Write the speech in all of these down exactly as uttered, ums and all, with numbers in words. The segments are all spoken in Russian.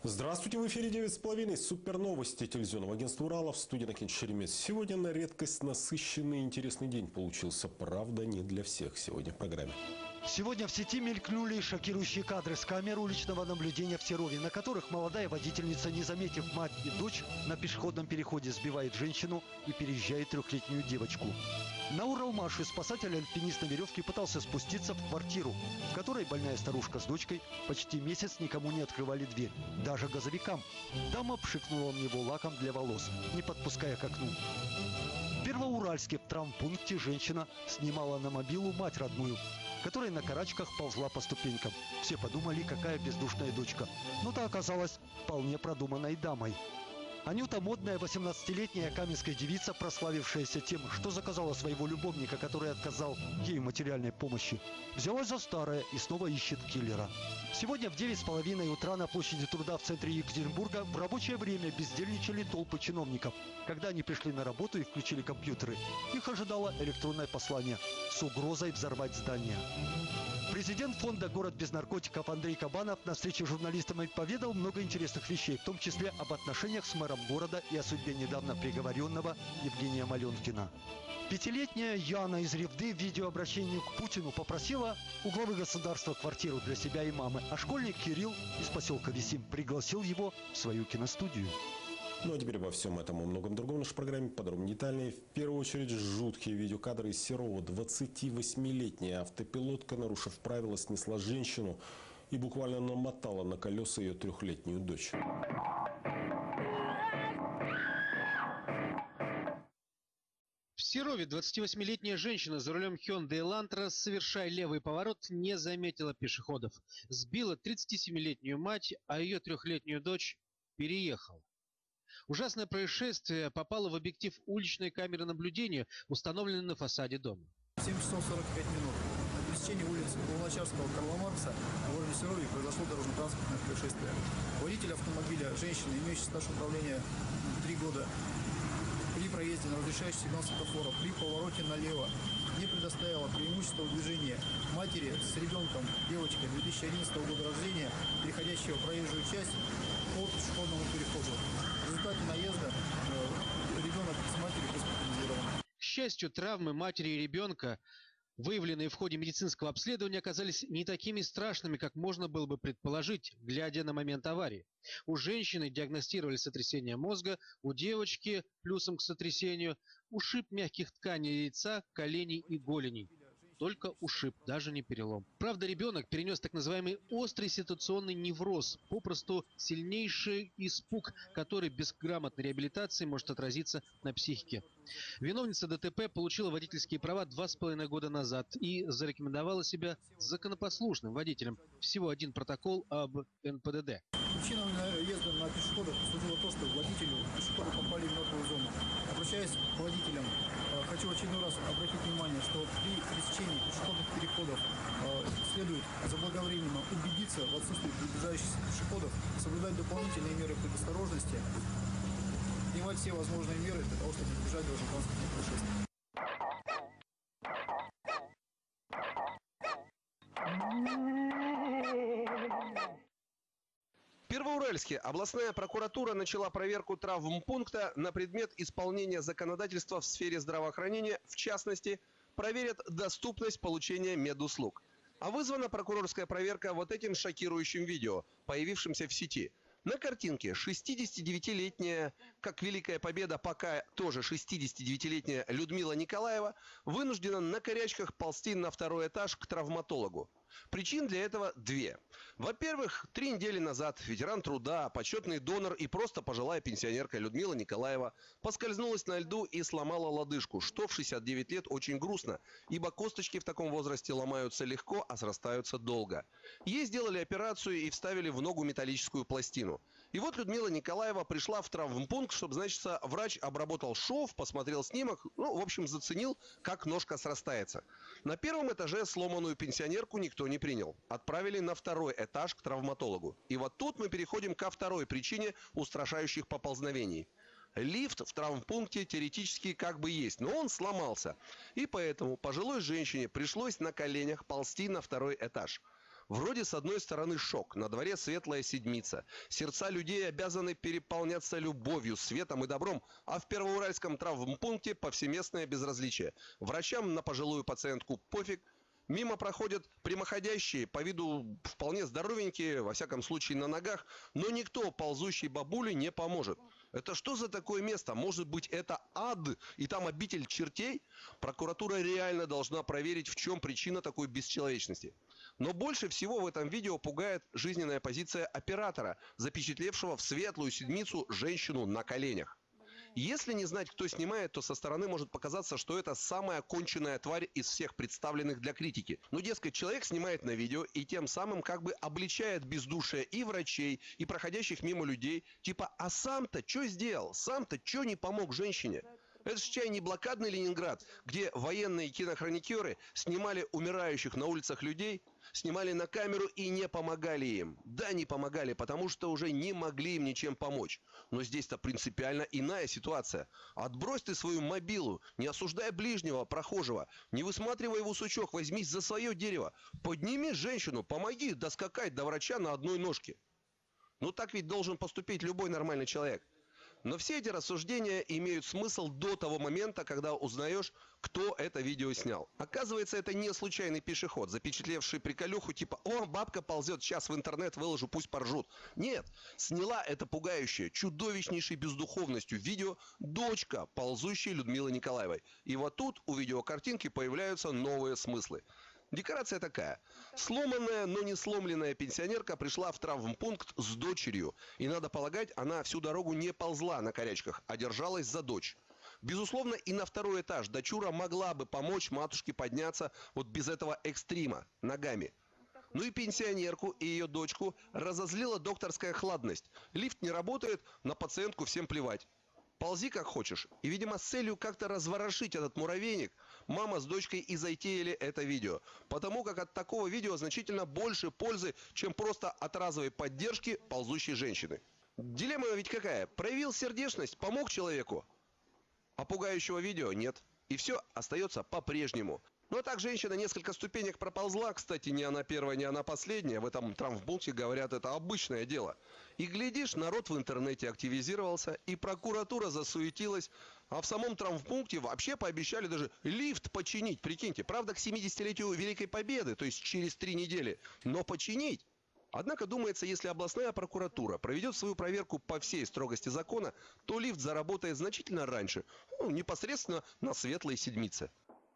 Здравствуйте, в эфире девять с половиной. Супер новости телевизионного агентства «Урала», в студии Накин Шеремет. Сегодня на редкость насыщенный и интересный день получился. Правда, не для всех сегодня в программе. Сегодня в сети мелькнули шокирующие кадры с камер уличного наблюдения в Серове, на которых молодая водительница, не заметив мать и дочь, на пешеходном переходе сбивает женщину и переезжает трехлетнюю девочку. На Уралмаше спасатель-альпинист на веревке пытался спуститься в квартиру, в которой больная старушка с дочкой почти месяц никому не открывали дверь, даже газовикам. Дама пшикнула в него лаком для волос, не подпуская к окну. В Первоуральске в травмпункте женщина снимала на мобилу мать родную, которая на карачках ползла по ступенькам. Все подумали, какая бездушная дочка. Но та оказалась вполне продуманной дамой. Анюта, модная восемнадцатилетняя каменская девица, прославившаяся тем, что заказала своего любовника, который отказал ей в материальной помощи, взялась за старое и снова ищет киллера. Сегодня в девять с половиной утра на площади Труда в центре Екатеринбурга в рабочее время бездельничали толпы чиновников. Когда они пришли на работу и включили компьютеры, их ожидало электронное послание с угрозой взорвать здание. Президент фонда «Город без наркотиков» Андрей Кабанов на встрече с журналистами поведал много интересных вещей, в том числе об отношениях с мэром города и о судьбе недавно приговоренного Евгения Маленкина. Пятилетняя Яна из Ревды в видеообращении к Путину попросила у главы государства квартиру для себя и мамы, а школьник Кирилл из поселка Висим пригласил его в свою киностудию. Ну а теперь обо всем этом и многом другом в нашей программе подробно детальнее. В первую очередь жуткие видеокадры из Серова. двадцативосьмилетняя автопилотка, нарушив правила, снесла женщину и буквально намотала на колеса ее трехлетнюю дочь. В Серове двадцативосьмилетняя женщина за рулем Hyundai Elantra, совершая левый поворот, не заметила пешеходов. Сбила тридцатисемилетнюю мать, а ее трехлетнюю дочь переехала. Ужасное происшествие попало в объектив уличной камеры наблюдения, установленной на фасаде дома. семь часов сорок пять минут. На пересечении улицы Луначарского, Карла Маркса в городе Серове произошло дорожно-транспортное происшествие. Водитель автомобиля, женщина, имеющая стаж управления три года, при проезде на разрешающий сигнал светофора, при повороте налево не предоставила преимущество в движении матери с ребенком, девочкой две тысячи одиннадцатого года рождения, переходящего проезжую часть по пешеходному переходу. В результате наезда э, ребенок с матерью госпитализирован. К счастью, травмы матери и ребенка, выявленные в ходе медицинского обследования, оказались не такими страшными, как можно было бы предположить, глядя на момент аварии. У женщины диагностировали сотрясение мозга, у девочки, плюсом к сотрясению, ушиб мягких тканей лица, коленей и голеней. Только ушиб, даже не перелом. Правда, ребенок перенес так называемый острый ситуационный невроз, попросту сильнейший испуг, который без грамотной реабилитации может отразиться на психике. Виновница ДТП получила водительские права два с половиной года назад и зарекомендовала себя законопослушным водителем. Всего один протокол об эн пэ дэ дэ. Причиной наезда на пешеходов послужило то, что водителю пешеходы попали в мертвую зону. Обращаясь к водителям, хочу в очередной раз обратить внимание, что при пересечении пешеходных переходов следует заблаговременно убедиться в отсутствии приближающихся пешеходов, соблюдать дополнительные меры предосторожности, принимать все возможные меры для того, чтобы избежать дорожно-транспортных происшествий. В Первоуральске областная прокуратура начала проверку травмпункта на предмет исполнения законодательства в сфере здравоохранения. В частности, проверят доступность получения медуслуг. А вызвана прокурорская проверка вот этим шокирующим видео, появившимся в сети. На картинке шестидесятидевятилетняя, как Великая Победа, пока тоже шестидесятидевятилетняя Людмила Николаева вынуждена на корячках ползти на второй этаж к травматологу. Причин для этого две. Во-первых, три недели назад ветеран труда, почетный донор и просто пожилая пенсионерка Людмила Николаева поскользнулась на льду и сломала лодыжку, что в шестьдесят девять лет очень грустно, ибо косточки в таком возрасте ломаются легко, а срастаются долго. Ей сделали операцию и вставили в ногу металлическую пластину. И вот Людмила Николаева пришла в травмпункт, чтобы, значит, врач обработал шов, посмотрел снимок, ну, в общем, заценил, как ножка срастается. На первом этаже сломанную пенсионерку никто не принял. Отправили на второй этаж к травматологу. И вот тут мы переходим ко второй причине устрашающих поползновений. Лифт в травмпункте теоретически как бы есть, но он сломался. И поэтому пожилой женщине пришлось на коленях ползти на второй этаж. Вроде с одной стороны шок, на дворе светлая седмица. Сердца людей обязаны переполняться любовью, светом и добром, а в Первоуральском травмпункте повсеместное безразличие. Врачам на пожилую пациентку пофиг. Мимо проходят прямоходящие, по виду вполне здоровенькие, во всяком случае на ногах, но никто ползущей бабуле не поможет. Это что за такое место? Может быть, это ад и там обитель чертей? Прокуратура реально должна проверить, в чем причина такой бесчеловечности. Но больше всего в этом видео пугает жизненная позиция оператора, запечатлевшего в светлую седмицу женщину на коленях. Если не знать, кто снимает, то со стороны может показаться, что это самая конченная тварь из всех представленных для критики. Ну, дескать, человек снимает на видео и тем самым как бы обличает бездушие и врачей, и проходящих мимо людей. Типа, а сам-то что сделал? Сам-то что не помог женщине? Это же чай не блокадный Ленинград, где военные кинохроникеры снимали умирающих на улицах людей, снимали на камеру и не помогали им. Да, не помогали, потому что уже не могли им ничем помочь. Но здесь-то принципиально иная ситуация. Отбрось ты свою мобилу, не осуждай ближнего, прохожего, не высматривай его сучок, возьмись за свое дерево, подними женщину, помоги доскакать до врача на одной ножке. Ну так ведь должен поступить любой нормальный человек. Но все эти рассуждения имеют смысл до того момента, когда узнаешь, кто это видео снял. Оказывается, это не случайный пешеход, запечатлевший приколюху типа «О, бабка ползет, сейчас в интернет выложу, пусть поржут». Нет, сняла это пугающее, чудовищнейшей бездуховностью видео дочка ползущей Людмилы Николаевой. И вот тут у видеокартинки появляются новые смыслы. Декорация такая. Сломанная, но не сломленная пенсионерка пришла в травмпункт с дочерью. И, надо полагать, она всю дорогу не ползла на корячках, а держалась за дочь. Безусловно, и на второй этаж дочура могла бы помочь матушке подняться вот без этого экстрима, ногами. Ну и пенсионерку и ее дочку разозлила докторская хладность. Лифт не работает, на пациентку всем плевать. Ползи как хочешь. И, видимо, с целью как-то разворошить этот муравейник, мама с дочкой и затеяли это видео. Потому как от такого видео значительно больше пользы, чем просто от разовой поддержки ползущей женщины. Дилемма ведь какая? Проявил сердечность, помог человеку, а пугающего видео нет. И все остается по-прежнему. Ну а так женщина несколько ступенек проползла, кстати, не она первая, не она последняя, в этом травмпункте говорят, это обычное дело. И глядишь, народ в интернете активизировался, и прокуратура засуетилась, а в самом травмпункте вообще пообещали даже лифт починить, прикиньте, правда к семидесятилетию Великой Победы, то есть через три недели, но починить. Однако, думается, если областная прокуратура проведет свою проверку по всей строгости закона, то лифт заработает значительно раньше, ну, непосредственно на светлой седмице.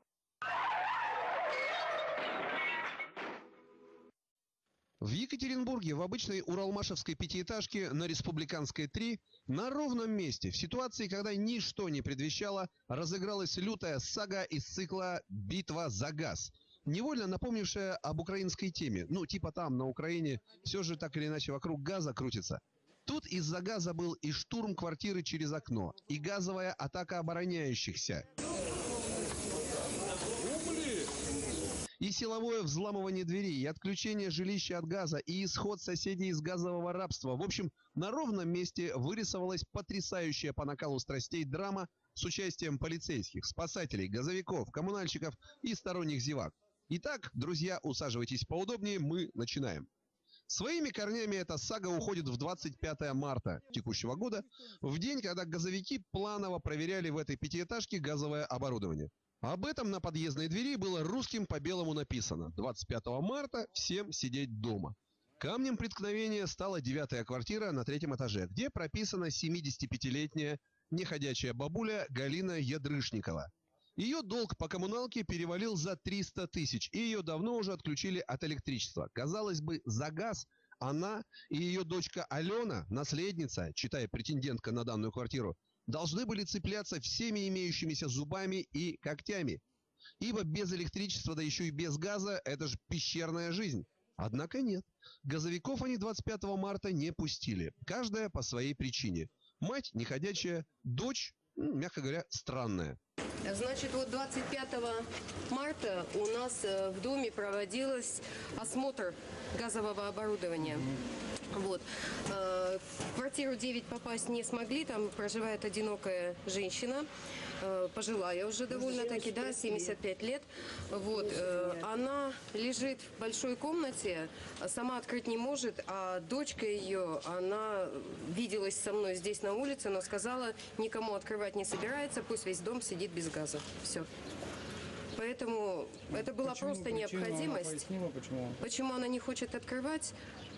В Екатеринбурге в обычной уралмашевской пятиэтажке на Республиканской три на ровном месте, в ситуации, когда ничто не предвещало, разыгралась лютая сага из цикла «Битва за газ», невольно напомнившая об украинской теме. Ну, типа там, на Украине, все же так или иначе вокруг газа крутится. Тут из-за газа был и штурм квартиры через окно, и газовая атака обороняющихся, и силовое взламывание дверей, и отключение жилища от газа, и исход соседей из газового рабства. В общем, на ровном месте вырисовалась потрясающая по накалу страстей драма с участием полицейских, спасателей, газовиков, коммунальщиков и сторонних зевак. Итак, друзья, усаживайтесь поудобнее, мы начинаем. Своими корнями эта сага уходит в двадцать пятое марта текущего года, в день, когда газовики планово проверяли в этой пятиэтажке газовое оборудование. Об этом на подъездной двери было русским по белому написано: двадцать пятого марта всем сидеть дома. Камнем преткновения стала девятая квартира на третьем этаже, где прописана семидесятипятилетняя неходячая бабуля Галина Ядрышникова. Ее долг по коммуналке перевалил за триста тысяч, и ее давно уже отключили от электричества. Казалось бы, за газ она и ее дочка Алена, наследница, читай, претендентка на данную квартиру, должны были цепляться всеми имеющимися зубами и когтями. Ибо без электричества, да еще и без газа, это же пещерная жизнь. Однако нет. Газовиков они двадцать пятого марта не пустили. Каждая по своей причине. Мать неходячая, дочь, ну, мягко говоря, странная. Значит, вот двадцать пятого марта у нас в доме проводился осмотр газового оборудования. Вот. Э, В квартиру девять попасть не смогли, там проживает одинокая женщина, э, пожилая уже довольно-таки, да, семьдесят пять лет. Вот. э, Она лежит в большой комнате, а сама открыть не может, а дочка ее, она виделась со мной здесь на улице, но сказала, никому открывать не собирается, пусть весь дом сидит без газа. Все. Поэтому это была Почему? просто Причину необходимость. Она пояснила, почему? Почему она не хочет открывать?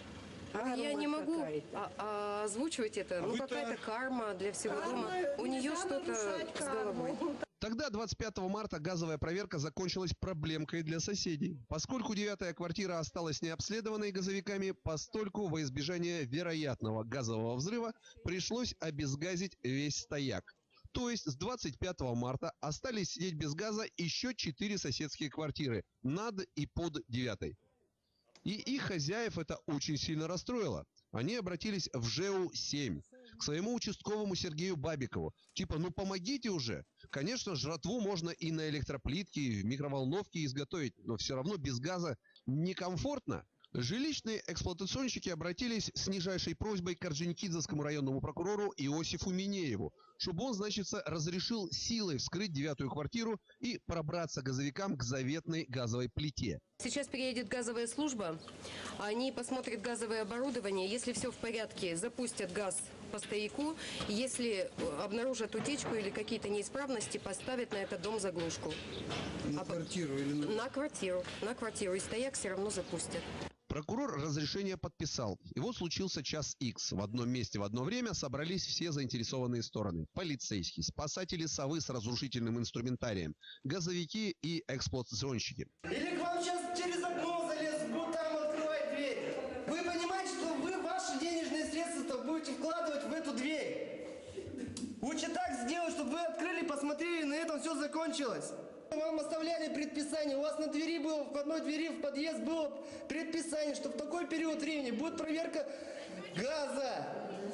Я не могу а- а- озвучивать это. Ну, какая-то карма для всего дома. У нее что-то с головой. Тогда, двадцать пятого марта, газовая проверка закончилась проблемкой для соседей. Поскольку девятая квартира осталась необследованной газовиками, постольку во избежание вероятного газового взрыва пришлось обезгазить весь стояк. То есть с двадцать пятого марта остались сидеть без газа еще четыре соседские квартиры над и под девятой. И их хозяев это очень сильно расстроило. Они обратились в ЖЭУ семь, к своему участковому Сергею Бабикову. Типа, ну помогите уже. Конечно, жратву можно и на электроплитке, и в микроволновке изготовить, но все равно без газа некомфортно. Жилищные эксплуатационщики обратились с нижайшей просьбой к Орджоникидзевскому районному прокурору Иосифу Минееву, чтобы он, значит, разрешил силой вскрыть девятую квартиру и пробраться газовикам к заветной газовой плите. Сейчас приедет газовая служба, они посмотрят газовое оборудование, если все в порядке, запустят газ по стояку, если обнаружат утечку или какие-то неисправности, поставят на этот дом заглушку. На А по- квартиру или на... На квартиру, на квартиру, и стояк все равно запустят. Прокурор разрешение подписал. И вот случился час икс. В одном месте в одно время собрались все заинтересованные стороны. Полицейские, спасатели совы с разрушительным инструментарием, газовики и эксплуатационщики. Или к вам сейчас через окно залезут, будут там открывать дверь. Вы понимаете, что вы ваши денежные средства будете вкладывать в эту дверь? Лучше так сделать, чтобы вы открыли, посмотрели, и на этом все закончилось. Вам оставляли предписание, у вас на двери было, в одной двери в подъезд было предписание, что в такой период времени будет проверка газа.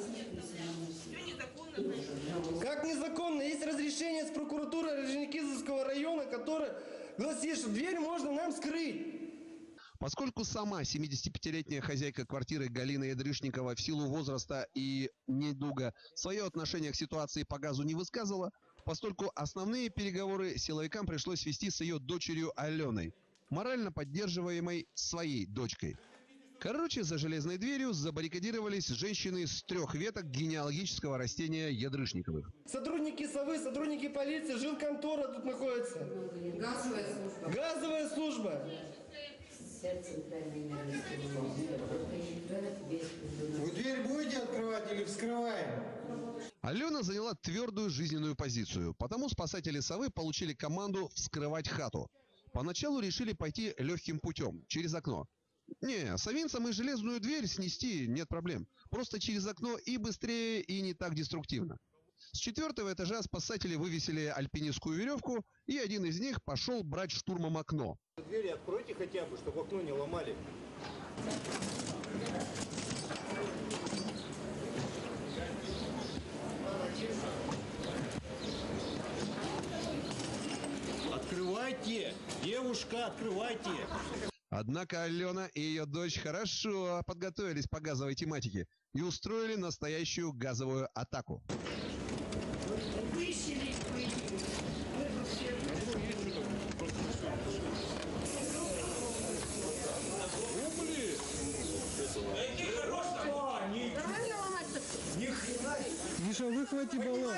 Как незаконно? Есть разрешение с прокуратуры Орджоникидзевского района, которое гласит, что дверь можно нам скрыть. Поскольку сама семидесятипятилетняя хозяйка квартиры Галина Ядрышникова в силу возраста и недуга свое отношение к ситуации по газу не высказывала, постольку основные переговоры силовикам пришлось вести с ее дочерью Аленой, морально поддерживаемой своей дочкой. Короче, за железной дверью забаррикадировались женщины с трех веток генеалогического растения Ядрышниковых. Сотрудники совы, сотрудники полиции, жилконтора тут находится. Газовая служба. Газовая служба. Вы дверь будете открывать или вскрываем? Алена заняла твердую жизненную позицию, потому спасатели совы получили команду вскрывать хату. Поначалу решили пойти легким путем, через окно. Не, совинцам и железную дверь снести нет проблем. Просто через окно и быстрее, и не так деструктивно. С четвертого этажа спасатели вывесили альпинистскую веревку, и один из них пошел брать штурмом окно. Двери откройте хотя бы, чтобы окно не ломали. Открывайте! Девушка, открывайте! Однако Алена и ее дочь хорошо подготовились по газовой тематике и устроили настоящую газовую атаку. Миша, выхвати баллон.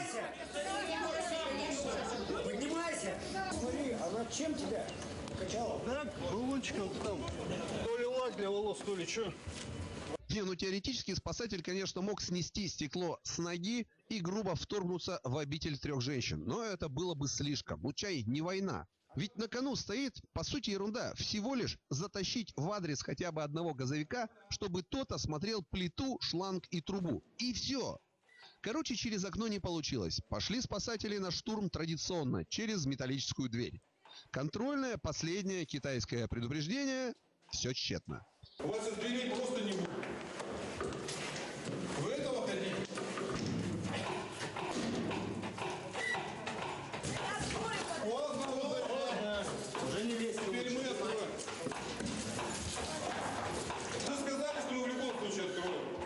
Поднимайся! Смотри, она чем тебя качала? Так, баллончиком там. То ли лак для волос, то ли что. Не, ну теоретически спасатель, конечно, мог снести стекло с ноги и грубо вторгнуться в обитель трех женщин. Но это было бы слишком. Ну чай, не война. Ведь на кону стоит, по сути, ерунда. Всего лишь затащить в адрес хотя бы одного газовика, чтобы тот осмотрел плиту, шланг и трубу. И все. Короче, через окно не получилось. Пошли спасатели на штурм традиционно, через металлическую дверь. Контрольное, последнее китайское предупреждение. Все тщетно. У вас из дверей просто не будет. Вы этого хотите? Поздно, поздно. Уже не весело. Теперь мы открываем. Вы сказали, что мы в любом случае откроем.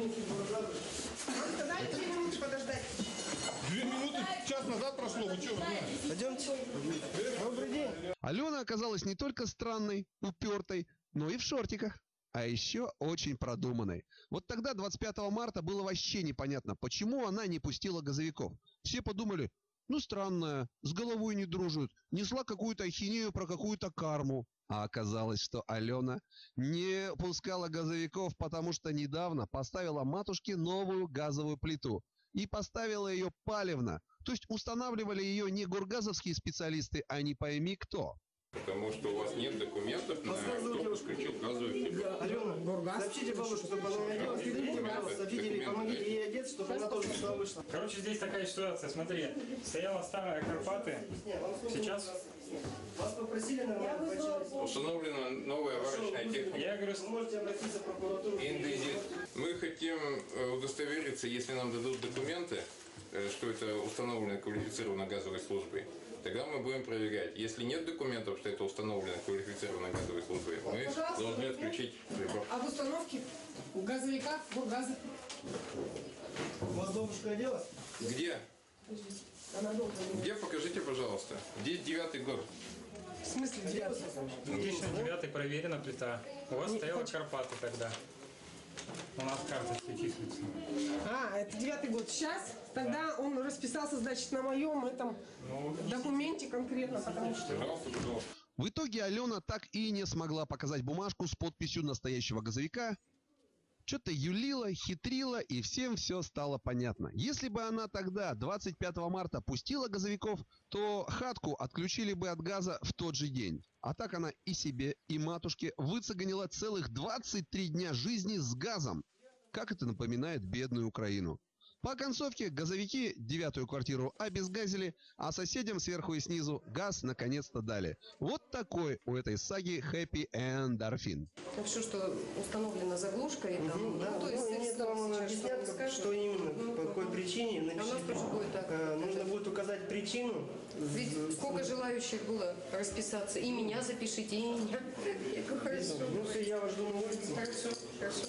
Дайте две минуты подождать. Две минуты, час назад прошло, вы что? Пойдемте. Добрый день. Алена оказалась не только странной, упертой, но и в шортиках. А еще очень продуманной. Вот тогда, двадцать пятого марта, было вообще непонятно, почему она не пустила газовиков. Все подумали, ну странная, с головой не дружит, несла какую-то ахинею про какую-то карму. А оказалось, что Алена не пускала газовиков, потому что недавно поставила матушке новую газовую плиту. И поставила ее палевно. То есть устанавливали ее не горгазовские специалисты, а не пойми кто. Потому что у вас нет документов на кто подключил газовую фибру. Алена, сообщите бабушке, чтобы она одела. Следите, пожалуйста, сообщите ей, помогите ей одеться, чтобы она тоже сюда вышла. Короче, здесь такая ситуация, смотри. Стояла старая Карпаты, сейчас... Вас попросили нормально починить. Установлена новая варочная техника. Я говорю, Вы можете обратиться в прокуратуру. Индезит. Мы хотим удостовериться, если нам дадут документы, что это установлено квалифицированной газовой службой. Тогда мы будем проверять. Если нет документов, что это установлено квалифицированной газовой службой, мы должны отключить прибор. А в установке у газовика газа. У вас бабушка оделась? Где? Где? Покажите, пожалуйста. Здесь девятый год. В смысле девятый? две тысячи девятый проверена плита. У вас стояла Карпаты тогда. У нас карта все числится. А, это девятый год. Сейчас, тогда он расписался, значит, на моем этом Ну, документе конкретно, потому что... Пожалуйста, пожалуйста. В итоге Алена так и не смогла показать бумажку с подписью настоящего газовика. Что-то юлила, хитрила, и всем все стало понятно. Если бы она тогда, двадцать пятого марта, пустила газовиков, то хатку отключили бы от газа в тот же день. А так она и себе, и матушке выцеганила целых двадцать три дня жизни с газом. Как это напоминает бедную Украину. По концовке газовики девятую квартиру обезгазили, а соседям сверху и снизу газ наконец-то дали. Вот такой у этой саги happy endorphin. Все, что установлено заглушкой, там, Угу, да, ну, то есть ну, нет, там она объяснят, как, что именно, ну, по какой причине. А у нас тоже будет так. Э, нужно будет указать причину. Ведь сколько желающих было расписаться. И меня запишите, и меня. Я говорю, хорошо. Ну, все, я вас жду на улице. Хорошо, хорошо.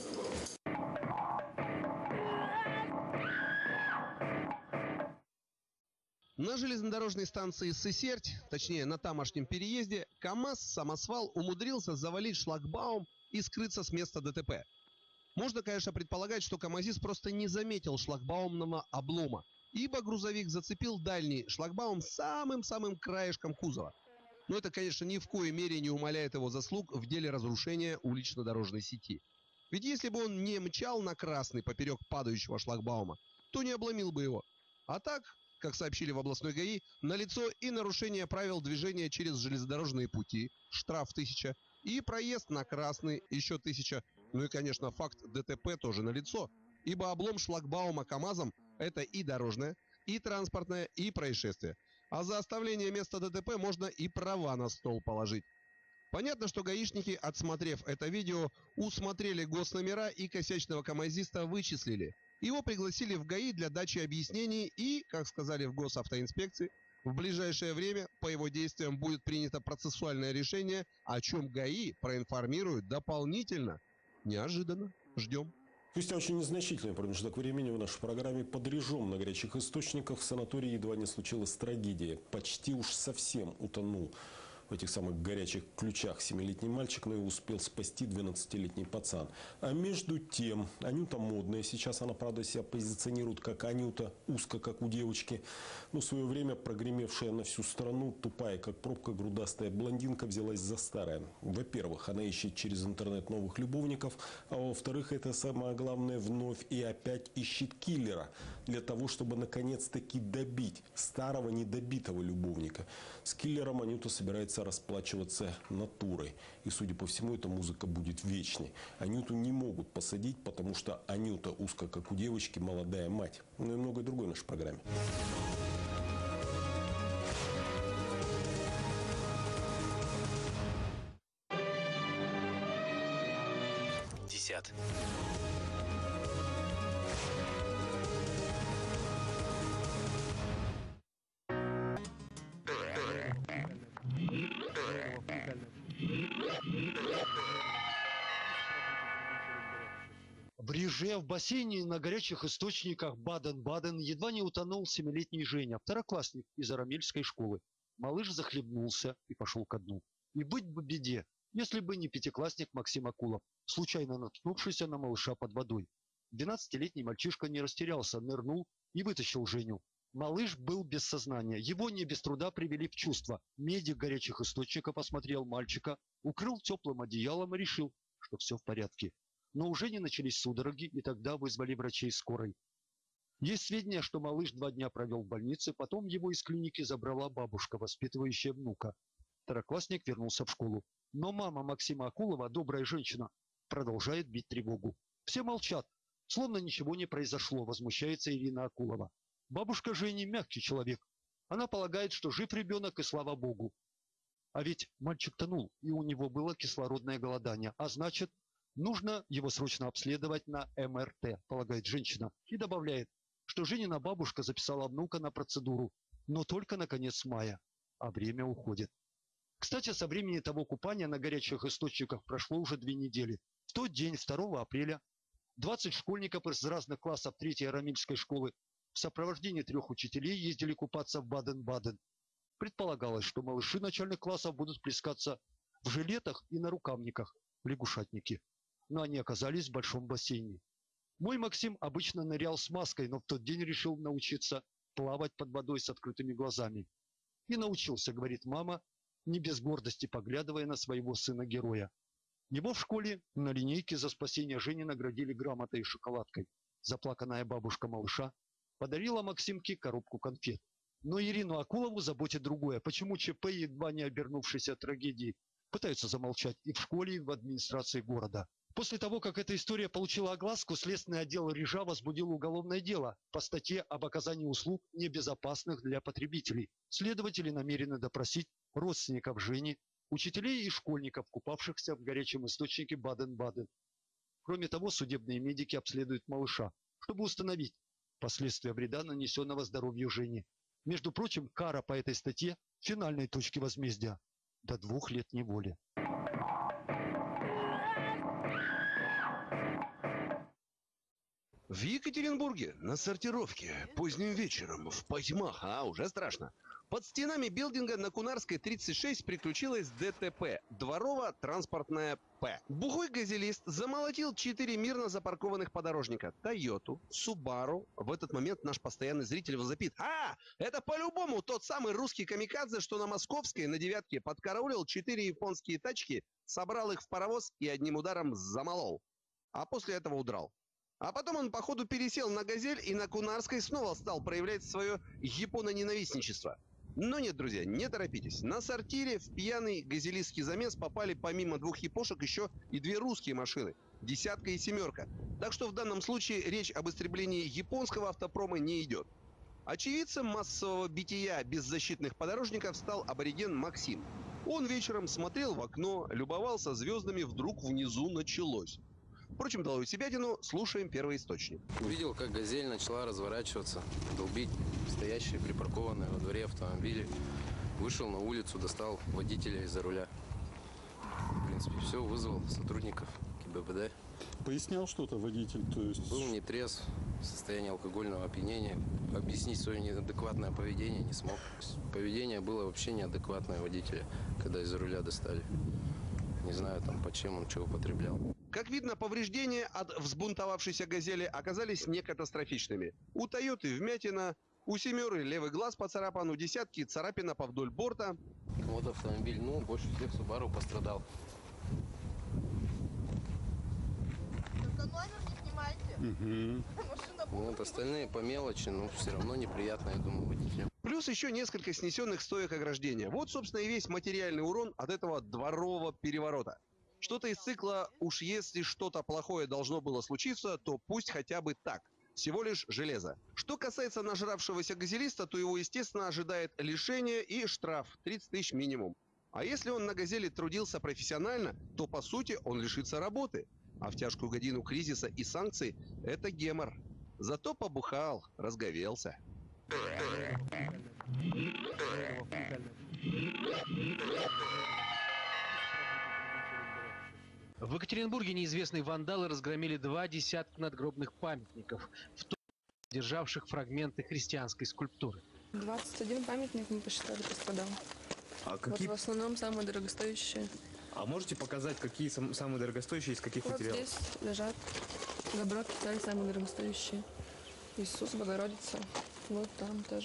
На железнодорожной станции Сысерть, точнее на тамошнем переезде, КамАЗ-самосвал умудрился завалить шлагбаум и скрыться с места ДТП. Можно, конечно, предполагать, что камазист просто не заметил шлагбаумного облома, ибо грузовик зацепил дальний шлагбаум самым-самым краешком кузова. Но это, конечно, ни в коей мере не умаляет его заслуг в деле разрушения улично-дорожной сети. Ведь если бы он не мчал на красный поперек падающего шлагбаума, то не обломил бы его. А так, как сообщили в областной ГАИ, налицо и нарушение правил движения через железнодорожные пути, штраф тысяча, и проезд на красный, еще тысяча. Ну и, конечно, факт ДТП тоже налицо, ибо облом шлагбаума КамАЗом – это и дорожное, и транспортное, и происшествие. А за оставление места ДТП можно и права на стол положить. Понятно, что гаишники, отсмотрев это видео, усмотрели госномера и косячного камазиста вычислили. Его пригласили в ГАИ для дачи объяснений и, как сказали в госавтоинспекции, в ближайшее время по его действиям будет принято процессуальное решение, о чем ГАИ проинформируют дополнительно. Неожиданно. Ждем. Спустя очень незначительный промежуток времени в нашей программе «Под режим» на горячих источниках в санатории едва не случилась трагедия. Почти уж совсем утонул в этих самых горячих ключах семилетний мальчик, но его успел спасти двенадцатилетний пацан. А между тем, Анюта модная, сейчас она, правда, себя позиционирует как Анюта, узко, как у девочки. Но в свое время прогремевшая на всю страну, тупая, как пробка, грудастая блондинка взялась за старое. Во-первых, она ищет через интернет новых любовников, а во-вторых, это самое главное, вновь и опять ищет киллера для того, чтобы наконец-таки добить старого недобитого любовника. С киллером Анюта собирается расплачиваться натурой. И, судя по всему, эта музыка будет вечной. Анюту не могут посадить, потому что Анюта узко, как у девочки, молодая мать. Ну и многое другое в нашей программе. Десят. В Бриже в бассейне на горячих источниках Баден-Баден едва не утонул семилетний Женя, второклассник из Арамельской школы. Малыш захлебнулся и пошел ко дну. И быть бы беде, если бы не пятиклассник Максим Акулов, случайно наткнувшийся на малыша под водой. двенадцатилетний мальчишка не растерялся, нырнул и вытащил Женю. Малыш был без сознания. Его не без труда привели в чувство. Медик горячих источников осмотрел мальчика, укрыл теплым одеялом и решил, что все в порядке. Но уже не начались судороги, и тогда вызвали врачей скорой. Есть сведения, что малыш два дня провел в больнице, потом его из клиники забрала бабушка, воспитывающая внука. Второклассник вернулся в школу. Но мама Максима Акулова, добрая женщина, продолжает бить тревогу. Все молчат, словно ничего не произошло, возмущается Ирина Акулова. Бабушка Жени мягкий человек. Она полагает, что жив ребенок, и слава богу. А ведь мальчик тонул, и у него было кислородное голодание, а значит, нужно его срочно обследовать на эм эр тэ, полагает женщина. И добавляет, что Женина бабушка записала внука на процедуру, но только на конец мая, а время уходит. Кстати, со времени того купания на горячих источниках прошло уже две недели. В тот день, второго апреля, двадцать школьников из разных классов третьей Арамельской школы в сопровождении трех учителей ездили купаться в Баден-Баден. Предполагалось, что малыши начальных классов будут плескаться в жилетах и на рукавниках, в лягушатнике. Но они оказались в большом бассейне. Мой Максим обычно нырял с маской, но в тот день решил научиться плавать под водой с открытыми глазами. И научился, говорит мама, не без гордости поглядывая на своего сына-героя. Его в школе на линейке за спасение Жени наградили грамотой и шоколадкой. Заплаканная бабушка малыша подарила Максимке коробку конфет. Но Ирину Акулову заботит другое. Почему ЧП, едва не обернувшейся трагедией, пытаются замолчать и в школе, и в администрации города. После того, как эта история получила огласку, Следственный отдел Рижа возбудил уголовное дело по статье об оказании услуг, небезопасных для потребителей. Следователи намерены допросить родственников Жени, учителей и школьников, купавшихся в горячем источнике Баден-Баден. Кроме того, судебные медики обследуют малыша, чтобы установить последствия вреда, нанесенного здоровью Жени. Между прочим, кара по этой статье в финальной точке возмездия – до двух лет неволи. В Екатеринбурге на сортировке поздним вечером в потьмах, а уже страшно. Под стенами билдинга на Кунарской тридцать шесть приключилось дэ тэ пэ – Дворово-транспортное П. Бухой газелист замолотил четыре мирно запаркованных подорожника – Тойоту, Субару. В этот момент наш постоянный зритель возопит: «А, это по-любому тот самый русский камикадзе, что на Московской на девятке подкараулил четыре японские тачки, собрал их в паровоз и одним ударом замолол. А после этого удрал». А потом он, походу, пересел на «Газель» и на Кунарской снова стал проявлять свое япононенавистничество. Но нет, друзья, не торопитесь. На сортире в пьяный газелистский замес попали помимо двух япошек еще и две русские машины – «десятка» и «семерка». Так что в данном случае речь об истреблении японского автопрома не идет. Очевидцем массового бития беззащитных подорожников стал абориген Максим. Он вечером смотрел в окно, любовался звездами, вдруг внизу началось. Впрочем, долой себятину, слушаем первоисточник. Увидел, как «Газель» начала разворачиваться, долбить стоящие припаркованные во дворе автомобили. Вышел на улицу, достал водителя из-за руля. В принципе, все, вызвал сотрудников ка бэ бэ дэ. Пояснял что-то водитель? То есть... Был нетрезв, в состоянии алкогольного опьянения. Объяснить свое неадекватное поведение не смог. Поведение было вообще неадекватное водителя, когда из-за руля достали. Не знаю, там, по чем он чего употреблял. Как видно, повреждения от взбунтовавшейся «Газели» оказались не катастрофичными. У «Тойоты» вмятина, у «Семеры» левый глаз поцарапан, у «Десятки» царапина по вдоль борта. Вот автомобиль, ну, больше всех «Субару» пострадал. Только номер не снимайте. Угу. Вот остальные по мелочи, но все равно неприятно, я думаю, водителям. Плюс еще несколько снесенных стоек ограждения. Вот, собственно, и весь материальный урон от этого дворового переворота. Что-то из цикла «уж если что-то плохое должно было случиться, то пусть хотя бы так». Всего лишь железо. Что касается нажравшегося газелиста, то его, естественно, ожидает лишение и штраф тридцать тысяч минимум. А если он на «Газели» трудился профессионально, то, по сути, он лишится работы. А в тяжкую годину кризиса и санкций – это гемор. Зато побухал, разговелся. В Екатеринбурге неизвестные вандалы разгромили два десятка надгробных памятников, в том числе державших фрагменты христианской скульптуры. двадцать один памятник мы посчитали пострадал. А какие... Вот в основном самые дорогостоящие. А можете показать, какие сам... самые дорогостоящие, из каких вот материалов? Здесь лежат добро Китая, самые дорогостоящие. Иисус, Богородица. Вот там тоже.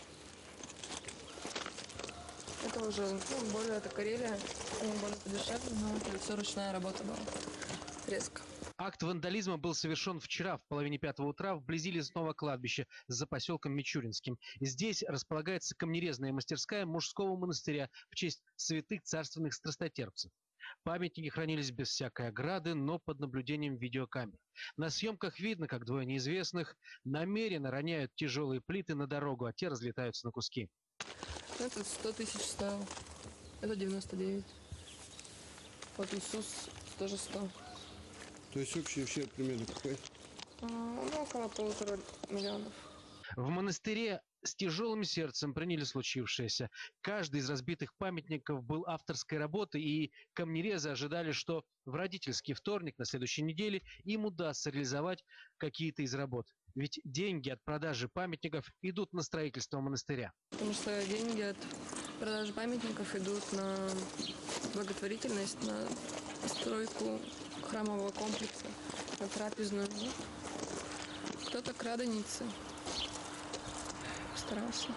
Это уже ну, более это Карелия, более подешевле, но это все ручная работа была. Резко. Акт вандализма был совершен вчера в половине пятого утра вблизи лесного кладбища за поселком Мичуринским. Здесь располагается камнерезная мастерская мужского монастыря в честь святых царственных страстотерпцев. Памятники хранились без всякой ограды, но под наблюдением видеокамер. На съемках видно, как двое неизвестных намеренно роняют тяжелые плиты на дорогу, а те разлетаются на куски. Этот сто тысяч стоил, это девяносто девять. Вот Иисус тоже сто. То есть общий вообще примерно какой? А, ну, около полутора миллионов. В монастыре с тяжелым сердцем приняли случившееся. Каждый из разбитых памятников был авторской работой, и камнерезы ожидали, что в родительский вторник на следующей неделе им удастся реализовать какие-то из работ. Ведь деньги от продажи памятников идут на строительство монастыря. Потому что деньги от продажи памятников идут на благотворительность, на стройку храмового комплекса, на трапезную. Кто-то к Радонице старался.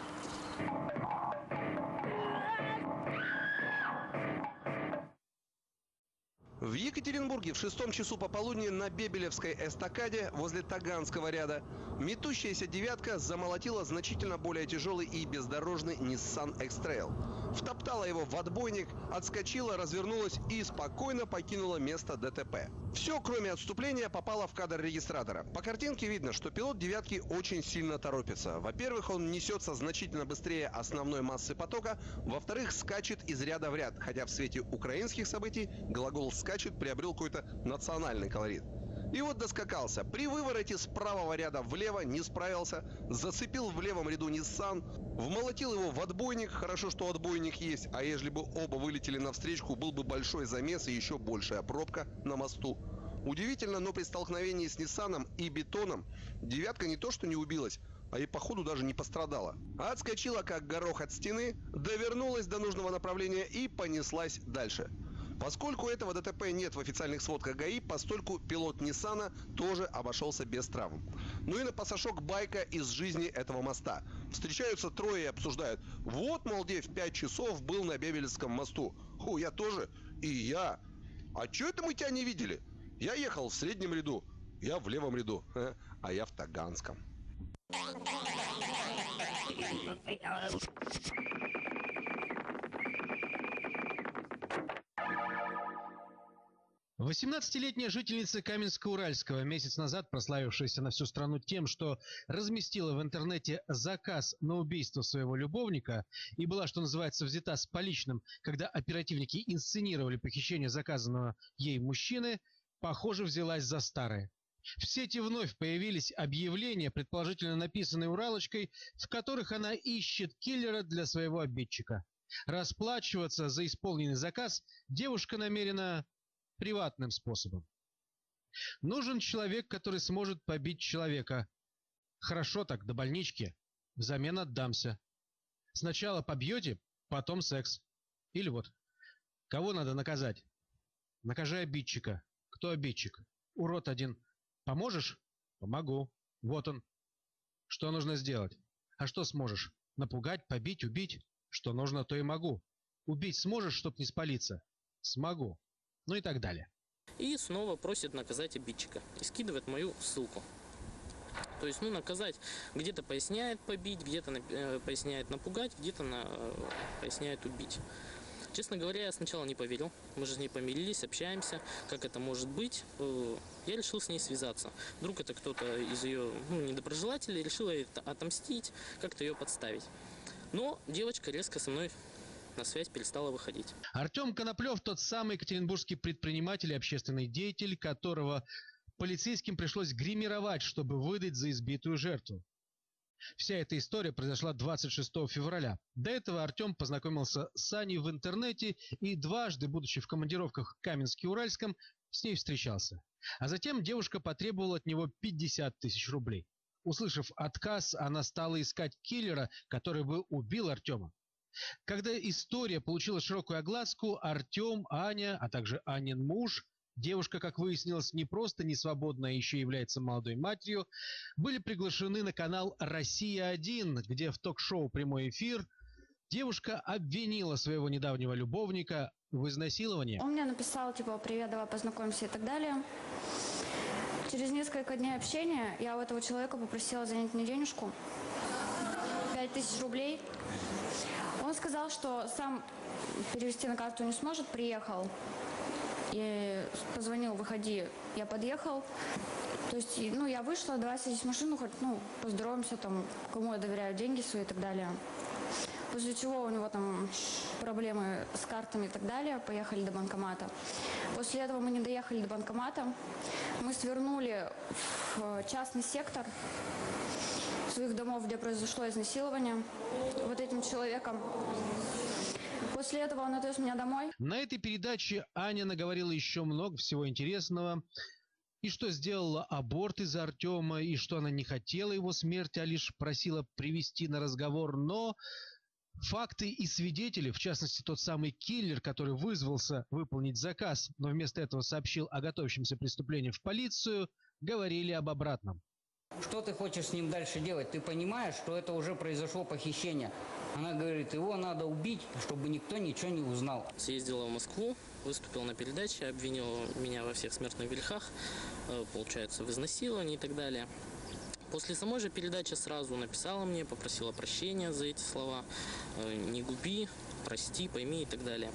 В Екатеринбурге в шестом часу пополудни на Бебелевской эстакаде возле Таганского ряда метущаяся девятка замолотила значительно более тяжелый и бездорожный Nissan X-Trail. Втоптала его в отбойник, отскочила, развернулась и спокойно покинула место ДТП. Все, кроме отступления, попало в кадр регистратора. По картинке видно, что пилот девятки очень сильно торопится. Во-первых, он несется значительно быстрее основной массы потока. Во-вторых, скачет из ряда в ряд. Хотя в свете украинских событий глагол «скачет» приобрел какой-то национальный колорит. И вот доскакался. При вывороте с правого ряда влево не справился. Зацепил в левом ряду Nissan. Вмолотил его в отбойник. Хорошо, что отбойник есть. А ежели бы оба вылетели навстречу, был бы большой замес и еще большая пробка на мосту. Удивительно, но при столкновении с Ниссаном и бетоном девятка не то что не убилась, а и походу даже не пострадала. А отскочила как горох от стены, довернулась до нужного направления и понеслась дальше. Поскольку этого ДТП нет в официальных сводках ГАИ, постольку пилот Ниссана тоже обошелся без травм. Ну и на пасашок байка из жизни этого моста. Встречаются трое и обсуждают. Вот, мол, где в пять часов был на Бебелевском мосту. Ху, я тоже. И я. А чё это мы тебя не видели? Я ехал в среднем ряду. Я в левом ряду. А я в Таганском. восемнадцатилетняя жительница Каменска-Уральского, месяц назад прославившаяся на всю страну тем, что разместила в интернете заказ на убийство своего любовника и была, что называется, взята с поличным, когда оперативники инсценировали похищение заказанного ей мужчины, похоже, взялась за старое. В сети вновь появились объявления, предположительно написанные Уралочкой, в которых она ищет киллера для своего обидчика. Расплачиваться за исполненный заказ девушка намерена приватным способом. Нужен человек, который сможет побить человека. Хорошо так, до больнички. Взамен отдамся. Сначала побьете, потом секс. Или вот, кого надо наказать? Накажи обидчика. Кто обидчик? Урод один. Поможешь? Помогу. Вот он. Что нужно сделать? А что сможешь? Напугать, побить, убить? Что нужно, то и могу. Убить сможешь, чтоб не спалиться? Смогу. Ну и так далее. И снова просит наказать обидчика. И скидывает мою ссылку. То есть, ну, наказать. Где-то поясняет побить, где-то э, поясняет напугать, где-то на, э, поясняет убить. Честно говоря, я сначала не поверил. Мы же с ней помирились, общаемся. Как это может быть? Э, я решил с ней связаться. Вдруг это кто-то из ее ну, недоброжелателей решил ей отомстить, как-то ее подставить. Но девочка резко со мной на связь перестала выходить. Артем Коноплев, тот самый екатеринбургский предприниматель и общественный деятель, которого полицейским пришлось гримировать, чтобы выдать за избитую жертву. Вся эта история произошла двадцать шестого февраля. До этого Артем познакомился с Аней в интернете и дважды, будучи в командировках в Каменске-Уральском, с ней встречался. А затем девушка потребовала от него пятьдесят тысяч рублей. Услышав отказ, она стала искать киллера, который бы убил Артема. Когда история получила широкую огласку, Артем, Аня, а также Анин муж, девушка, как выяснилось, не просто не свободная, а еще является молодой матерью, были приглашены на канал «Россия один», где в ток-шоу «Прямой эфир» девушка обвинила своего недавнего любовника в изнасиловании. Он мне написал, типа, привет, давай познакомимся и так далее. Через несколько дней общения я у этого человека попросила занять мне денежку, пять тысяч рублей. Он сказал, что сам перевести на карту не сможет, приехал. И позвонил, выходи, я подъехал. То есть, ну, я вышла, давай садись в машину, хоть, ну, поздороваемся, там, кому я доверяю деньги свои и так далее. После чего у него там проблемы с картами и так далее, поехали до банкомата. После этого мы не доехали до банкомата, мы свернули в частный сектор своих домов, где произошло изнасилование вот этим человеком. После этого он отвез меня домой. На этой передаче Аня наговорила еще много всего интересного. И что сделала аборт из-за Артема, и что она не хотела его смерти, а лишь просила привести на разговор. Но факты и свидетели, в частности тот самый киллер, который вызвался выполнить заказ, но вместо этого сообщил о готовящемся преступлении в полицию, говорили об обратном. Что ты хочешь с ним дальше делать? Ты понимаешь, что это уже произошло похищение. Она говорит, его надо убить, чтобы никто ничего не узнал. Съездила в Москву, выступила на передаче, обвинила меня во всех смертных грехах, получается, в изнасиловании и так далее. После самой же передачи сразу написала мне, попросила прощения за эти слова. Не губи, прости, пойми и так далее.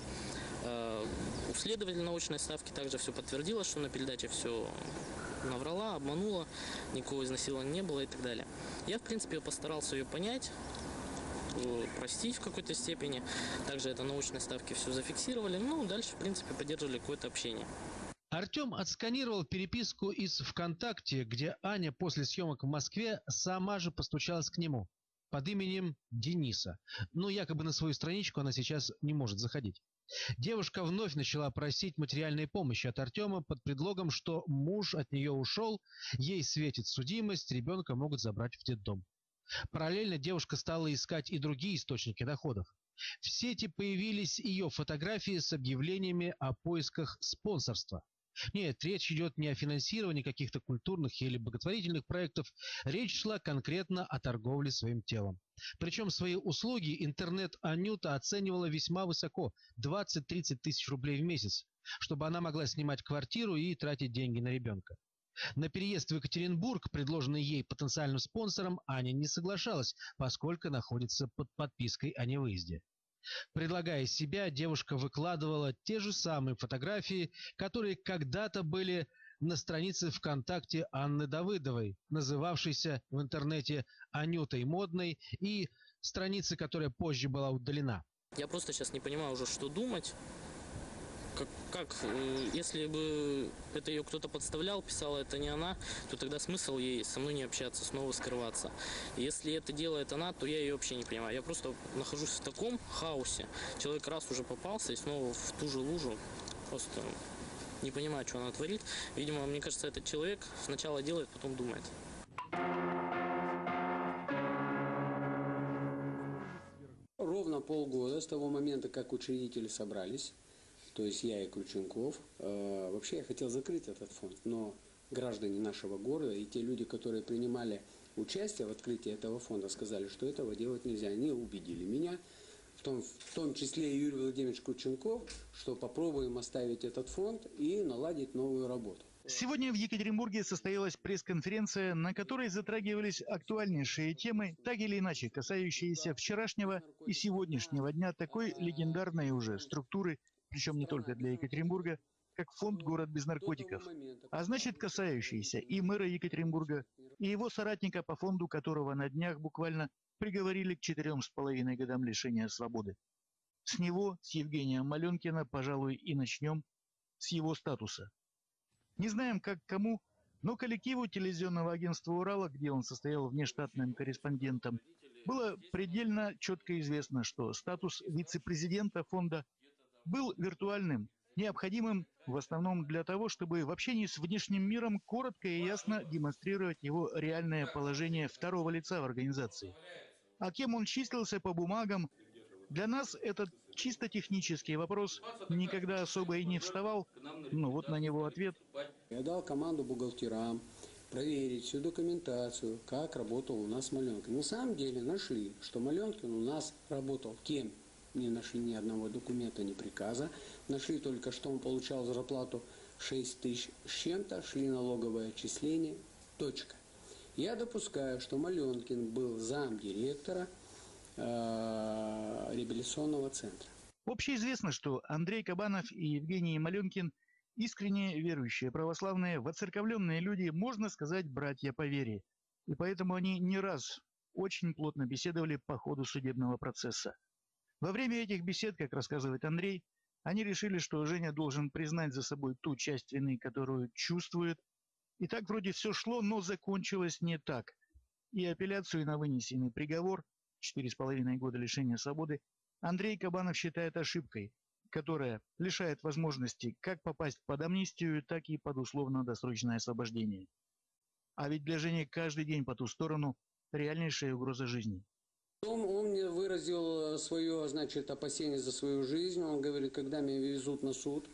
У следователя научной ставки также все подтвердилось, что на передаче все наврала, обманула, никакого изнасилования не было и так далее. Я, в принципе, постарался ее понять, простить в какой-то степени. Также это научной ставки все зафиксировали. Ну, дальше, в принципе, поддерживали какое-то общение. Артем отсканировал переписку из ВКонтакте, где Аня после съемок в Москве сама же постучалась к нему под именем Дениса. Но якобы на свою страничку она сейчас не может заходить. Девушка вновь начала просить материальной помощи от Артема под предлогом, что муж от нее ушел, ей светит судимость, ребенка могут забрать в детдом. Параллельно девушка стала искать и другие источники доходов. В сети появились ее фотографии с объявлениями о поисках спонсорства. Нет, речь идет не о финансировании каких-то культурных или благотворительных проектов, речь шла конкретно о торговле своим телом. Причем свои услуги интернет-Анюта оценивала весьма высоко – двадцать-тридцать тысяч рублей в месяц, чтобы она могла снимать квартиру и тратить деньги на ребенка. На переезд в Екатеринбург, предложенный ей потенциальным спонсором, Аня не соглашалась, поскольку находится под подпиской о невыезде. Предлагая себя, девушка выкладывала те же самые фотографии, которые когда-то были на странице ВКонтакте Анны Давыдовой, называвшейся в интернете Анютой Модной, и страницы, которая позже была удалена. Я просто сейчас не понимаю уже, что думать. Как, как, если бы это ее кто-то подставлял, писала это не она, то тогда смысл ей со мной не общаться, снова скрываться. Если это делает она, то я ее вообще не понимаю. Я просто нахожусь в таком хаосе. Человек раз уже попался и снова в ту же лужу. Просто не понимаю, что она творит. Видимо, мне кажется, этот человек сначала делает, потом думает. Ровно полгода с того момента, как учредители собрались, то есть я и Крученков. Э, вообще я хотел закрыть этот фонд, но граждане нашего города и те люди, которые принимали участие в открытии этого фонда, сказали, что этого делать нельзя. Они убедили меня, в том, в том числе и Юрий Владимирович Крученков, что попробуем оставить этот фонд и наладить новую работу. Сегодня в Екатеринбурге состоялась пресс-конференция, на которой затрагивались актуальнейшие темы, так или иначе касающиеся вчерашнего и сегодняшнего дня такой легендарной уже структуры, причем не только для Екатеринбурга, как фонд «Город без наркотиков», а значит касающиеся и мэра Екатеринбурга, и его соратника, по фонду которого на днях буквально приговорили к четырем с половиной годам лишения свободы. С него, с Евгения Маленкина, пожалуй, и начнем, с его статуса. Не знаем, как кому, но коллективу телевизионного агентства «Урала», где он состоял внештатным корреспондентом, было предельно четко известно, что статус вице-президента фонда был виртуальным, необходимым в основном для того, чтобы в общении с внешним миром коротко и ясно демонстрировать его реальное положение второго лица в организации. А кем он числился по бумагам, для нас этот чисто технический вопрос никогда особо и не вставал, но вот на него ответ. Я дал команду бухгалтерам проверить всю документацию, как работал у нас Маленкин. На самом деле нашли, что Маленкин у нас работал кем? Не нашли ни одного документа, ни приказа. Нашли только, что он получал зарплату шесть тысяч с чем-то, шли налоговые отчисления, точка. Я допускаю, что Маленкин был замдиректора э, реабилитационного центра. Общеизвестно, что Андрей Кабанов и Евгений Маленкин искренне верующие, православные, воцерковленные люди, можно сказать, братья по вере. И поэтому они не раз очень плотно беседовали по ходу судебного процесса. Во время этих бесед, как рассказывает Андрей, они решили, что Женя должен признать за собой ту часть вины, которую чувствует. И так вроде все шло, но закончилось не так. И апелляцию на вынесенный приговор, четыре с половиной года лишения свободы, Андрей Кабанов считает ошибкой, которая лишает возможности как попасть под амнистию, так и под условно-досрочное освобождение. А ведь для Жени каждый день по ту сторону реальнейшая угроза жизни. Он, он мне выразил свое, значит, опасение за свою жизнь. Он говорит, когда меня везут на суд,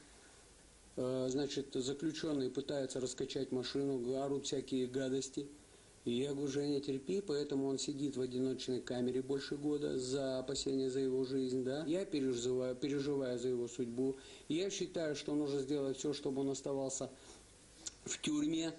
э, значит, заключенные пытаются раскачать машину, орут всякие гадости. И я говорю, Женя, терпи, поэтому он сидит в одиночной камере больше года за опасение за его жизнь, да. Я переживаю, переживаю за его судьбу. И я считаю, что нужно сделать все, чтобы он оставался в тюрьме,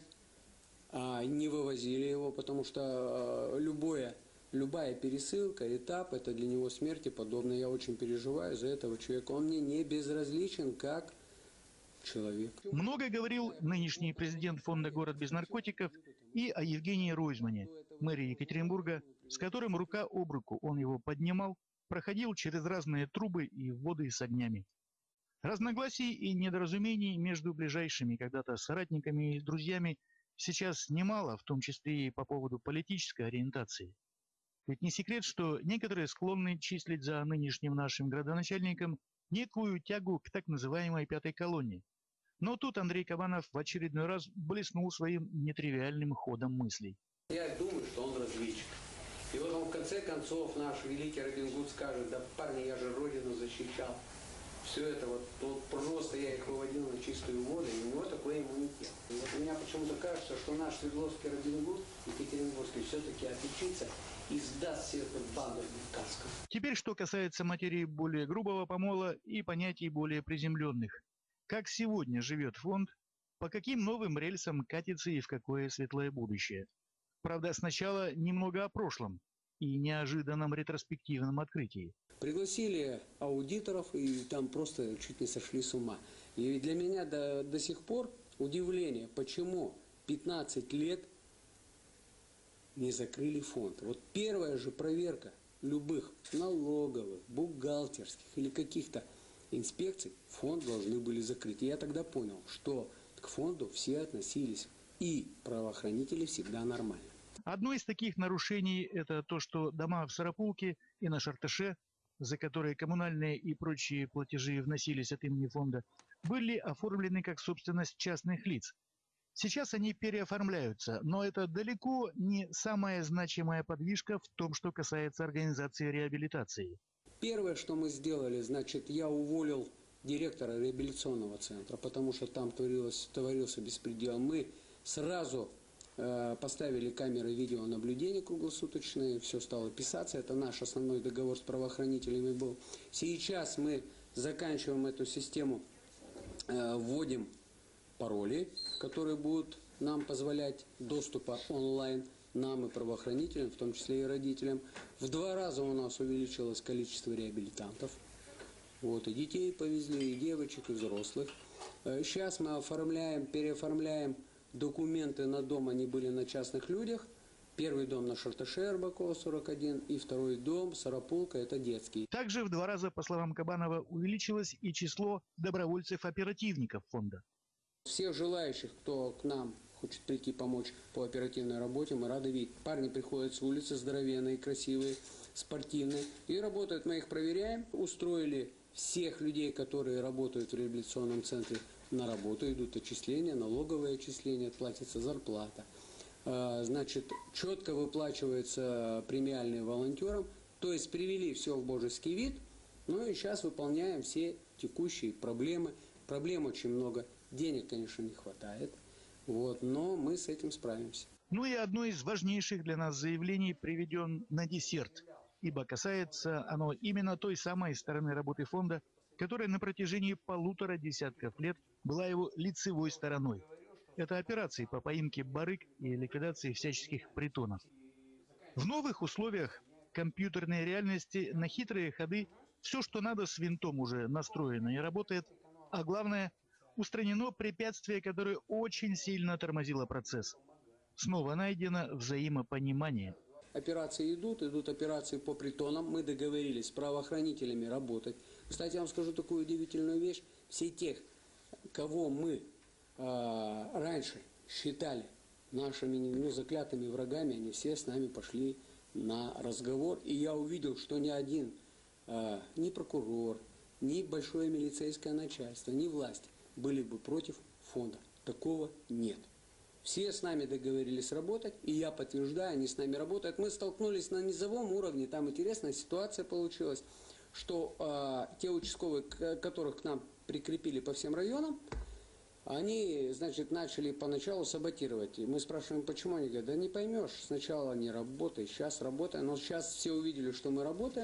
а не вывозили его, потому что э, любое... Любая пересылка, этап, это для него смерти подобно. Я очень переживаю за этого человека. Он мне не безразличен как человек. Много говорил нынешний президент фонда «Город без наркотиков» и о Евгении Ройзмане, мэре Екатеринбурга, с которым рука об руку он его поднимал, проходил через разные трубы и воды с огнями. Разногласий и недоразумений между ближайшими когда-то соратниками и друзьями сейчас немало, в том числе и по поводу политической ориентации. Ведь не секрет, что некоторые склонны числить за нынешним нашим градоначальником некую тягу к так называемой пятой колонне. Но тут Андрей Кабанов в очередной раз блеснул своим нетривиальным ходом мыслей. Я думаю, что он разведчик. И вот он в конце концов наш великий Робин Гуд скажет, да парни, я же Родину защищал. Все это вот, вот просто я их выводил на чистую воду, и у него такой иммунитет. И вот у меня почему-то кажется, что наш Свердловский Робин Гуд, Екатеринбургский, все-таки отличится и сдаст всех банду касков. Теперь, что касается материи более грубого помола и понятий более приземленных. Как сегодня живет фонд, по каким новым рельсам катится и в какое светлое будущее. Правда, сначала немного о прошлом и неожиданном ретроспективном открытии. Пригласили аудиторов, и там просто чуть не сошли с ума. И для меня до, до сих пор удивление, почему пятнадцать лет не закрыли фонд. Вот первая же проверка любых налоговых, бухгалтерских или каких-то инспекций, фонд должны были закрыть. И я тогда понял, что к фонду все относились, и правоохранители всегда нормально. Одно из таких нарушений – это то, что дома в Сарапулке и на Шарташе, за которые коммунальные и прочие платежи вносились от имени фонда, были оформлены как собственность частных лиц. Сейчас они переоформляются, но это далеко не самая значимая подвижка в том, что касается организации реабилитации. Первое, что мы сделали, значит, я уволил директора реабилитационного центра, потому что там творилось, творился беспредел. Мы сразу э, поставили камеры видеонаблюдения круглосуточные, все стало писаться. Это наш основной договор с правоохранителями был. Сейчас мы заканчиваем эту систему, э, вводим пароли, которые будут нам позволять доступа онлайн нам и правоохранителям, в том числе и родителям. В два раза у нас увеличилось количество реабилитантов. Вот, и детей повезли, и девочек, и взрослых. Сейчас мы оформляем, переоформляем документы на дом, они были на частных людях. Первый дом на Шарташе, Арбакова, сорок один, и второй дом, Сарапулка, это детский. Также в два раза, по словам Кабанова, увеличилось и число добровольцев-оперативников фонда. Всех желающих, кто к нам хочет прийти помочь по оперативной работе, мы рады видеть. Парни приходят с улицы, здоровенные, красивые, спортивные, и работают. Мы их проверяем. Устроили всех людей, которые работают в реабилитационном центре, на работу, идут отчисления, налоговые отчисления, платится зарплата. Значит, четко выплачивается премиальные волонтерам, то есть привели все в божеский вид, ну и сейчас выполняем все текущие проблемы. Проблем очень много, денег, конечно, не хватает, вот, но мы с этим справимся. Ну и одно из важнейших для нас заявлений приведен на десерт, ибо касается оно именно той самой стороны работы фонда, которая на протяжении полутора десятков лет была его лицевой стороной. Это операции по поимке барыг и ликвидации всяческих притонов. В новых условиях компьютерной реальности на хитрые ходы все, что надо, с винтом уже настроено и работает, а главное, устранено препятствие, которое очень сильно тормозило процесс. Снова найдено взаимопонимание. Операции идут, идут операции по притонам. Мы договорились с правоохранителями работать. Кстати, я вам скажу такую удивительную вещь. Все тех, кого мы э, раньше считали нашими ну, заклятыми врагами, они все с нами пошли на разговор. И я увидел, что ни один, э, ни прокурор, ни большое милицейское начальство, ни власть были бы против фонда. Такого нет. Все с нами договорились работать, и я подтверждаю, они с нами работают. Мы столкнулись на низовом уровне, там интересная ситуация получилась, что э, те участковые, которых к нам прикрепили по всем районам, они, значит, начали поначалу саботировать. И мы спрашиваем, почему? Они говорят, да не поймешь, сначала не работай, сейчас работаем. Но сейчас все увидели, что мы работаем.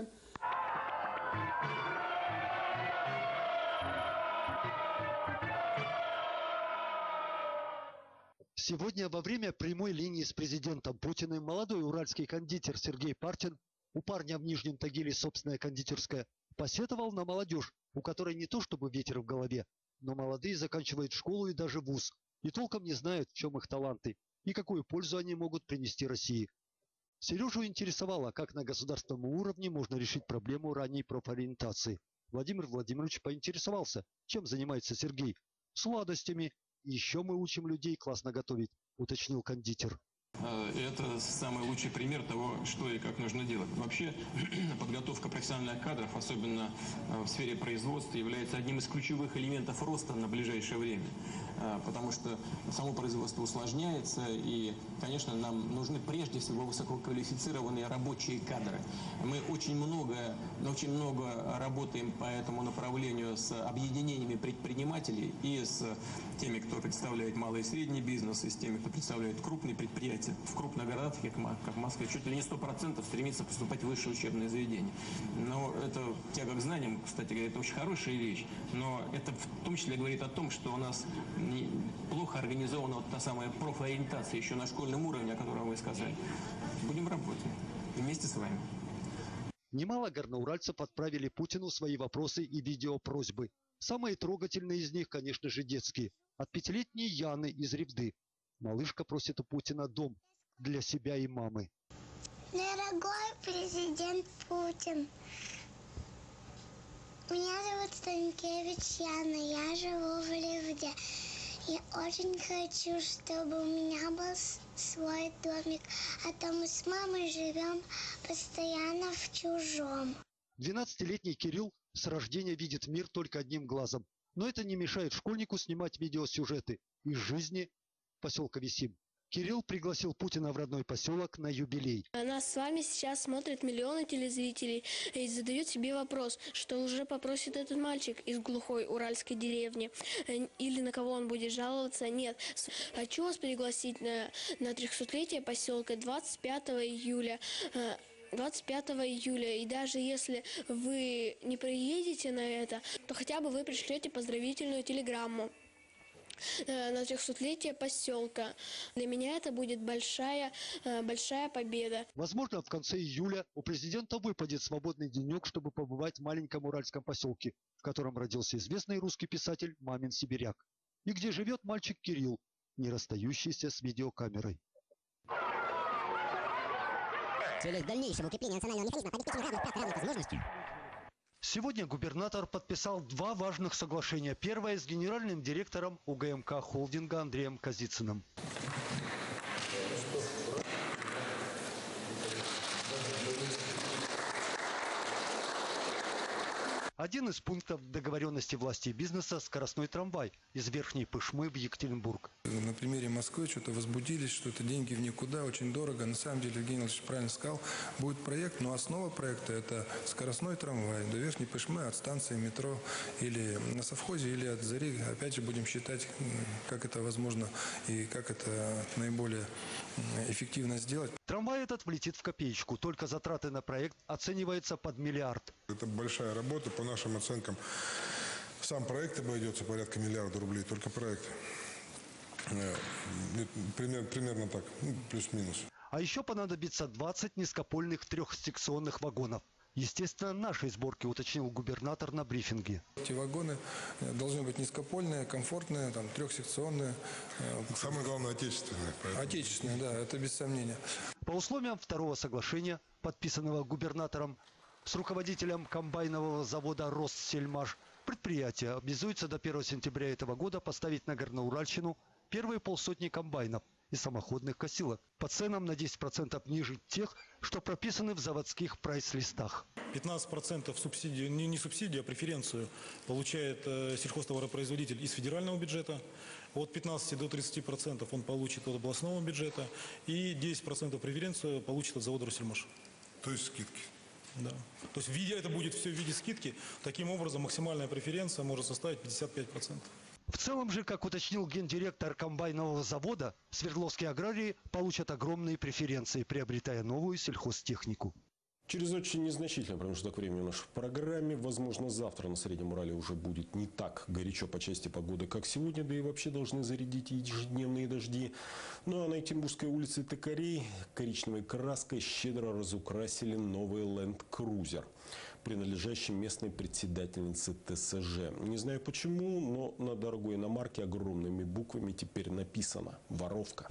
Сегодня во время прямой линии с президентом Путиным молодой уральский кондитер Сергей Партин, у парня в Нижнем Тагиле собственная кондитерская, посетовал на молодежь, у которой не то чтобы ветер в голове, но молодые заканчивают школу и даже вуз, и толком не знают, в чем их таланты и какую пользу они могут принести России. Сережу интересовало, как на государственном уровне можно решить проблему ранней профориентации. Владимир Владимирович поинтересовался, чем занимается Сергей. Сладостями. Еще мы учим людей классно готовить, уточнил кондитер. Это самый лучший пример того, что и как нужно делать. Вообще, подготовка профессиональных кадров, особенно в сфере производства, является одним из ключевых элементов роста на ближайшее время. Потому что само производство усложняется, и, конечно, нам нужны прежде всего высококвалифицированные рабочие кадры. Мы очень много, очень много работаем по этому направлению с объединениями предпринимателей и с теми, кто представляет малый и средний бизнес, и с теми, кто представляет крупные предприятия. В крупных городах, как в Москве, чуть ли не сто процентов стремится поступать в высшее учебное заведение. Но это тяга к знаниям, кстати говоря, это очень хорошая вещь, но это в том числе говорит о том, что у нас плохо организована вот та самая профориентация еще на школьном уровне, о котором вы сказали. Будем работать вместе с вами. Немало горноуральцев отправили Путину свои вопросы и видеопросьбы. Самые трогательные из них, конечно же, детские. От пятилетней Яны из Ревды. Малышка просит у Путина дом для себя и мамы. Дорогой президент Путин, меня зовут Станкевич Яна, я живу в Ревде. Я очень хочу, чтобы у меня был свой домик, а то мы с мамой живем постоянно в чужом. двенадцатилетний Кирилл с рождения видит мир только одним глазом. Но это не мешает школьнику снимать видеосюжеты из жизни поселка Висим. Кирилл пригласил Путина в родной поселок на юбилей. Нас с вами сейчас смотрят миллионы телезрителей и задают себе вопрос, что уже попросит этот мальчик из глухой уральской деревни, или на кого он будет жаловаться. Нет, хочу вас пригласить на, на трехсотлетие поселка двадцать пятого июля. двадцать пятого июля, и даже если вы не приедете на это, то хотя бы вы пришлете поздравительную телеграмму на трехсотлетие поселка. Для меня это будет большая, большая победа. Возможно, в конце июля у президента выпадет свободный денек, чтобы побывать в маленьком уральском поселке, в котором родился известный русский писатель Мамин Сибиряк, и где живет мальчик Кирилл, не расстающийся с видеокамерой. В целях дальнейшего укрепления национального механизма по обеспечению равных прав и равных возможностей. Сегодня губернатор подписал два важных соглашения. Первое с генеральным директором УГМК холдинга Андреем Козицыным. А Один из пунктов договоренности власти и бизнеса – скоростной трамвай из Верхней Пышмы в Екатеринбург. На примере Москвы что-то возбудились, что это деньги в никуда, очень дорого. На самом деле, Евгений Владимирович правильно сказал, будет проект, но основа проекта – это скоростной трамвай до Верхней Пышмы от станции метро или на совхозе, или от Зари. Опять же, будем считать, как это возможно и как это наиболее эффективно сделать. Трамвай этот влетит в копеечку. Только затраты на проект оцениваются под миллиард. Это большая работа. По нашим оценкам, сам проект обойдется порядка миллиарда рублей. Только проект. Примерно, примерно так, ну, плюс-минус. А еще понадобится двадцать низкопольных трехсекционных вагонов. Естественно, нашей сборки, уточнил губернатор на брифинге. Эти вагоны должны быть низкопольные, комфортные, там, трехсекционные. Самое главное, отечественные. Поэтому. Отечественные, да, это без сомнения. По условиям второго соглашения, подписанного губернатором с руководителем комбайнового завода «Россельмаш», предприятие обязуется до первого сентября этого года поставить на Горноуральщину первые полсотни комбайнов и самоходных косилок по ценам на десять процентов ниже тех, что прописаны в заводских прайс-листах. пятнадцать процентов субсидию, не, не субсидию, а преференцию получает э, сельхозтоваропроизводитель из федерального бюджета. От пятнадцати до тридцати процентов он получит от областного бюджета. И десять процентов преференцию получит от завода «Россельмаш». То есть скидки? Да. То есть в виде, это будет все в виде скидки. Таким образом, максимальная преференция может составить пятьдесят пять процентов. В целом же, как уточнил гендиректор комбайнового завода, свердловские аграрии получат огромные преференции, приобретая новую сельхозтехнику. Через очень незначительный промежуток времени в нашей программе, возможно, завтра на Среднем Урале уже будет не так горячо по части погоды, как сегодня, да и вообще должны зарядить ежедневные дожди. Ну а на Екатеринбургской улице Токарей коричневой краской щедро разукрасили новый Land Cruiser, принадлежащий местной председательнице Тэ Эс Жэ. Не знаю почему, но на дорогой иномарке огромными буквами теперь написано «Воровка».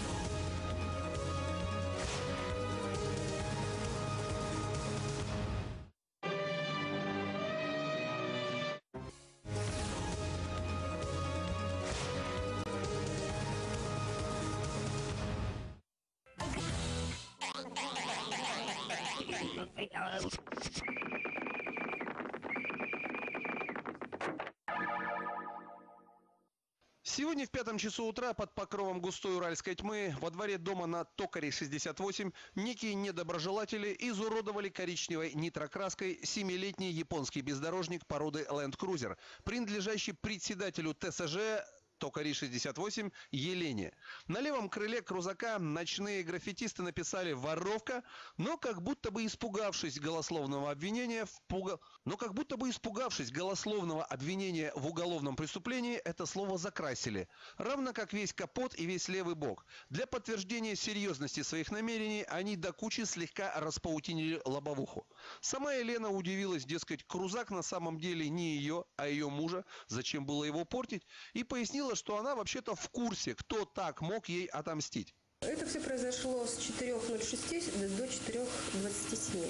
Сегодня в пятом часу утра под покровом густой уральской тьмы во дворе дома на Токарей шестьдесят восемь некие недоброжелатели изуродовали коричневой нитрокраской семилетний японский бездорожник породы Land Cruiser, принадлежащий председателю Тэ Эс Жэ Токарей шестьдесят восемь Елене. На левом крыле крузака ночные граффитисты написали «Воровка», но как будто бы испугавшись голословного обвинения в пуга... но как будто бы испугавшись голословного обвинения в уголовном преступлении, это слово закрасили, равно как весь капот и весь левый бок. Для подтверждения серьезности своих намерений они до кучи слегка распаутинили лобовуху. Сама Елена удивилась, дескать, крузак на самом деле не ее, а ее мужа, зачем было его портить, и пояснила, что она вообще-то в курсе, кто так мог ей отомстить. Это все произошло с четырёх ноль шести до четырёх двадцати семи.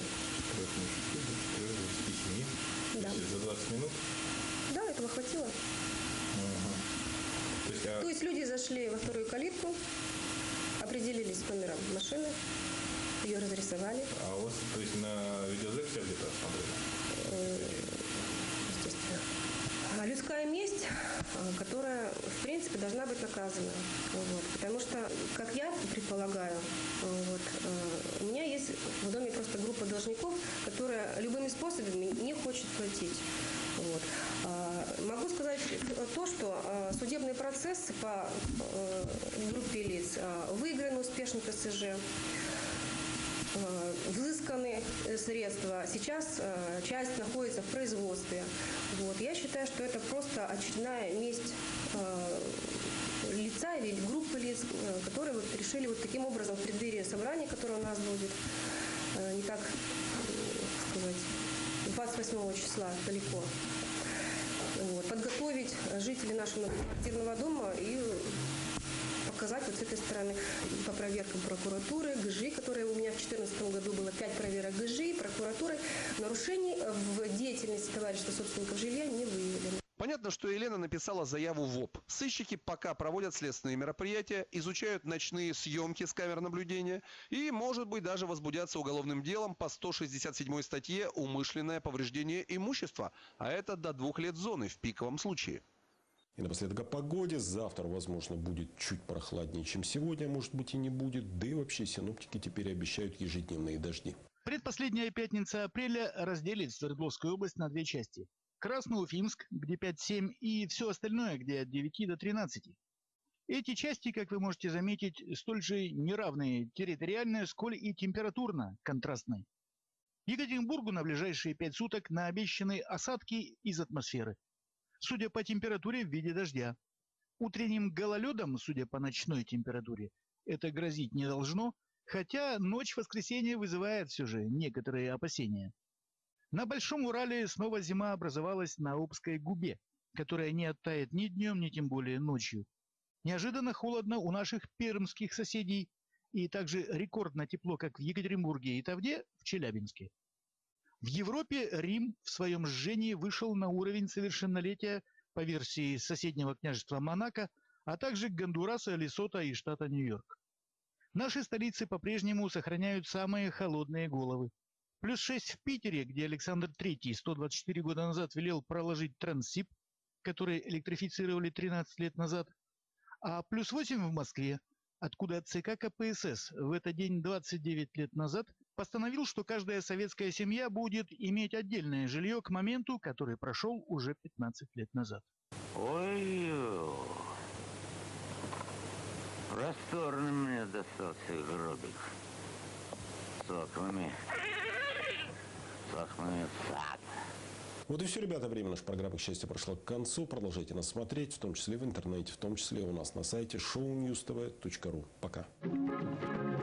Да. За двадцать минут? Да, этого хватило. Ага. То есть, а... То есть люди зашли во вторую калитку, определились с номером машины, ее разрисовали. А у вас, то есть, на видеозаписи где-то смотрели? Естественно. Людская месть, которая, в принципе, должна быть наказана. Вот. Потому что, как я предполагаю, вот, у меня есть в доме просто группа должников, которая любыми способами не хочет платить. Вот. Могу сказать то, что судебные процессы по группе лиц выиграны успешно Тэ Эс Жэ. Взысканы средства. Сейчас часть находится в производстве. Вот. Я считаю, что это просто очередная месть лица или группы лиц, которые вот решили вот таким образом в преддверии собрания, которое у нас будет не так, сказать, двадцать восьмого числа далеко, вот, подготовить жителей нашего многоквартирного дома и показать вот с этой стороны по проверкам прокуратуры, Гэ Жэ, которые у меня в две тысячи четырнадцатом году было пять проверок Гэ Жэ, прокуратуры, нарушений в деятельности товарищества собственников жилья не выявлено. Понятно, что Елена написала заяву в ОП. Сыщики пока проводят следственные мероприятия, изучают ночные съемки с камер наблюдения и, может быть, даже возбудятся уголовным делом по сто шестьдесят седьмой статье «Умышленное повреждение имущества», а это до двух лет зоны в пиковом случае. И напоследок о погоде. Завтра, возможно, будет чуть прохладнее, чем сегодня, а может быть и не будет. Да и вообще синоптики теперь обещают ежедневные дожди. Предпоследняя пятница апреля разделит Свердловскую область на две части. Красноуфимск, где пять-семь, и все остальное, где от девяти до тринадцати. Эти части, как вы можете заметить, столь же неравные территориально, сколь и температурно контрастны. Екатеринбургу на ближайшие пять суток наобещаны осадки из атмосферы. Судя по температуре, в виде дождя. Утренним гололедом, судя по ночной температуре, это грозить не должно, хотя ночь воскресенья вызывает все же некоторые опасения. На Большом Урале снова зима образовалась на Обской губе, которая не оттает ни днем, ни тем более ночью. Неожиданно холодно у наших пермских соседей и также рекордно тепло, как в Екатеринбурге и Тавде, в Челябинске. В Европе Рим в своем жжении вышел на уровень совершеннолетия по версии соседнего княжества Монако, а также Гондураса, Лесото и штата Нью-Йорк. Наши столицы по-прежнему сохраняют самые холодные головы. Плюс шесть в Питере, где Александр Третий сто двадцать четыре года назад велел проложить Транссиб, который электрифицировали тринадцать лет назад, а плюс восемь в Москве, откуда ЦК КПСС в этот день двадцать девять лет назад постановил, что каждая советская семья будет иметь отдельное жилье к моменту, который прошел уже пятнадцать лет назад. Ой, просторный мне достался гробик с окнами, с окнами в сад. Вот и все, ребята. Время нашей программы, к счастью, прошло к концу. Продолжайте нас смотреть, в том числе в интернете, в том числе у нас на сайте шоу ньюс тэ вэ точка ру. Пока.